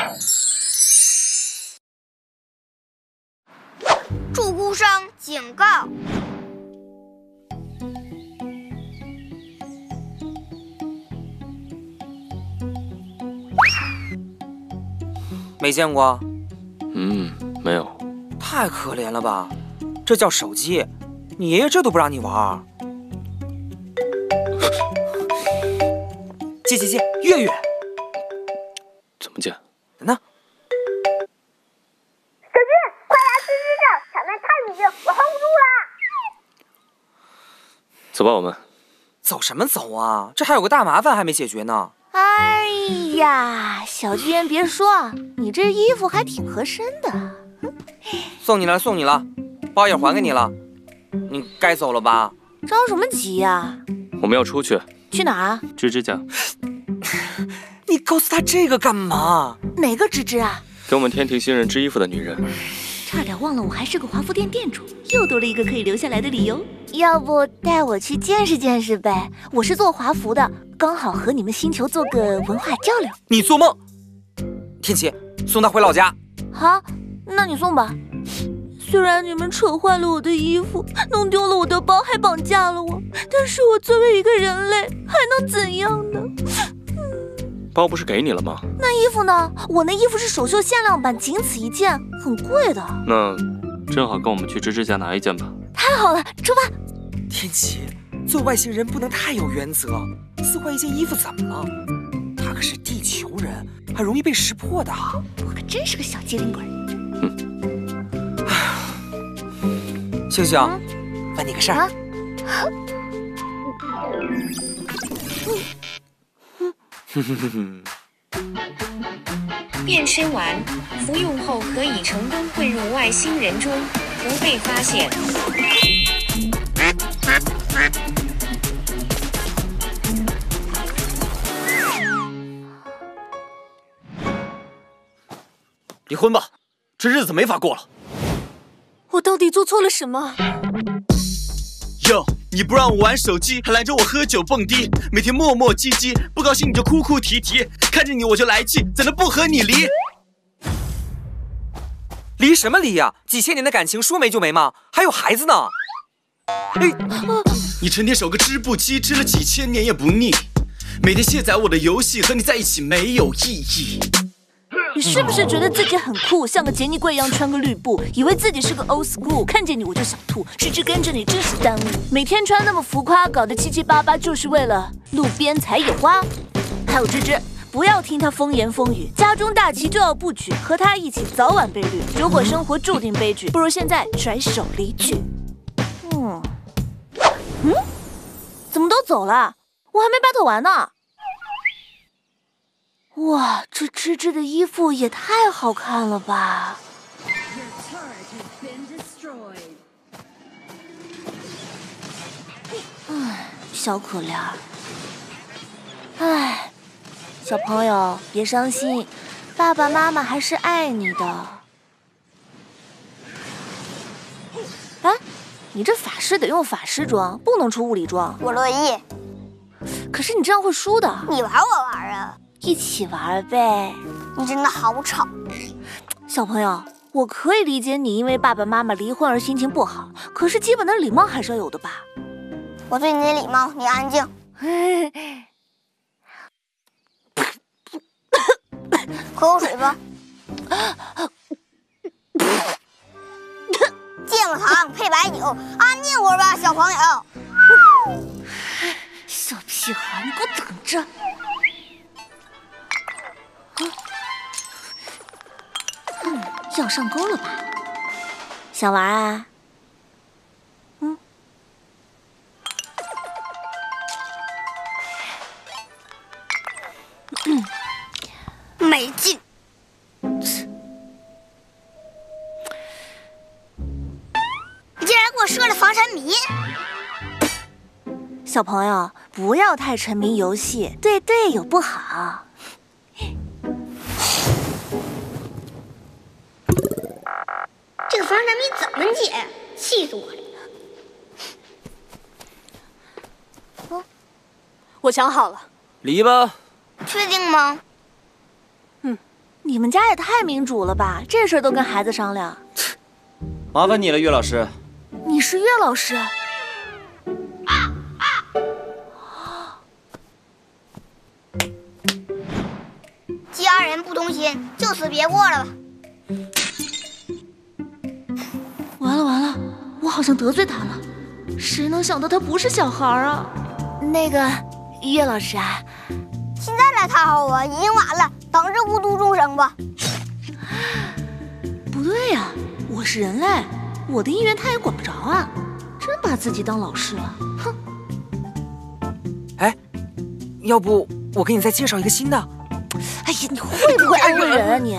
注孤商警告。 没见过？ 没有。 太可怜了吧？这叫手机，你爷爷这都不让你玩。借，月月。 怎么借？ 呢？ 小军，快来支这，场面太冷静，我 hold 不住了。 走吧，我们。 走什么走啊？这还有个大麻烦还没解决呢。 哎呀，小军别说，你这衣服还挺合身的。 送你了，包也还给你了，你该走了吧？ 着什么急呀？ 我们要出去。 去哪儿啊？ 吱吱家。 你告诉他这个干嘛？ 哪个芝芝啊？ 给我们天庭新人织衣服的女人。 差点忘了我还是个华服店店主，又多了一个可以留下来的理由。要不带我去见识见识呗？我是做华服的，刚好和你们星球做个文化交流。 你做梦！天启，送他回老家。 好，那你送吧。虽然你们扯坏了我的衣服，弄丢了我的包，还绑架了我，但是我作为一个人类，还能怎样呢？ 包不是给你了吗？ 那衣服呢？我那衣服是首秀限量版，仅此一件，很贵的。 那正好跟我们去吱吱家拿一件吧。 太好了，出发！ 天启，做外星人不能太有原则，撕坏一件衣服怎么了？他可是地球人，还容易被识破的。 我可真是个小机灵鬼。 星星，问你个事儿。 变身丸服用后可以成功混入外星人中，不被发现。 离婚吧，这日子没法过了。 我到底做错了什么？ 哟，你不让我玩手机，还拦着我喝酒蹦迪，每天磨磨唧唧，不高兴你就哭哭啼啼，看着你我就来气，怎能不和你离？ 离什么离呀？几千年的感情说没就没吗？还有孩子呢。 你成天守个织布机，织了几千年也不腻，每天卸载我的游戏，和你在一起没有意义。 你是不是觉得自己很酷，像个杰尼龟一样穿个绿布，以为自己是个 old school， 看见你我就想吐，芝芝跟着你真是耽误。每天穿那么浮夸，搞得七七八八，就是为了路边采野花。还有芝芝，不要听他风言风语，家中大旗就要布局，和他一起早晚被绿。如果生活注定悲剧，不如现在甩手离去。怎么都走了？我还没 battle 完呢。哇，这芝芝的衣服也太好看了吧！唉，小可怜儿。唉，小朋友别伤心，爸爸妈妈还是爱你的。哎，你这法师得用法师装，不能出物理装。 我乐意。 可是你这样会输的。 你玩我玩啊？ 一起玩呗！ 你真的好吵。 小朋友，我可以理解你因为爸爸妈妈离婚而心情不好，可是基本的礼貌还是要有的吧？ 我对你的礼貌，你安静。喝口水吧。芥末糖配白酒，安静会儿吧，小朋友。 小屁孩，你给我等着！要上钩了吧？想玩啊？ 没劲。你竟然给我设了防沉迷！ 小朋友，不要太沉迷游戏，对队友不好。 这个防沉迷怎么解？气死我了！ 我想好了。 离吧。 确定吗？ 你们家也太民主了吧，这事儿都跟孩子商量。 麻烦你了，岳老师。 你是岳老师？ 家人不同心，就此别过了吧。 完了完了，我好像得罪他了。谁能想到他不是小孩啊？那个岳老师啊， 现在来讨好我已经晚了，等着无毒众生吧。 不对呀，我是人类，我的意愿他也管不着啊！真把自己当老师了，哼！ 哎，要不我给你再介绍一个新的？ 哎呀，你会不会安慰人啊你？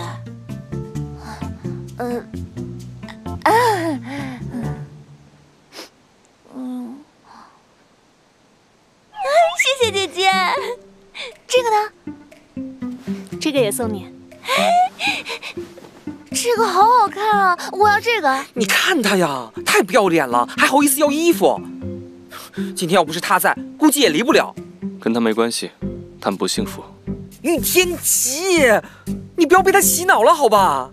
谢谢姐姐。这个呢？这个也送你。这个好好看啊！我要这个。 你看他呀，太不要脸了，还好意思要衣服。今天要不是他在，估计也离不了。 跟他没关系，他们不幸福。 玉天琪，你不要被他洗脑了，好吧？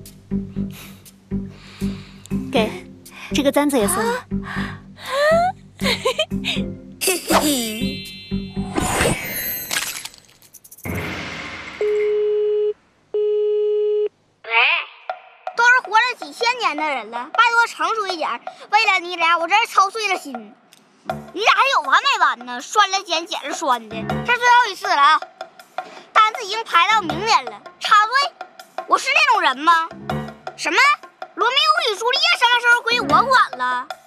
给，这个簪子也送你。 都是活了几千年的人了，拜托成熟一点。为了你俩，我真是操碎了心。你俩还有完没完呢？酸了碱，碱了酸的，这是最后一次了啊！单子已经排到明年了，插队？我是那种人吗？什么？罗密欧与朱丽叶什么时候归我管了？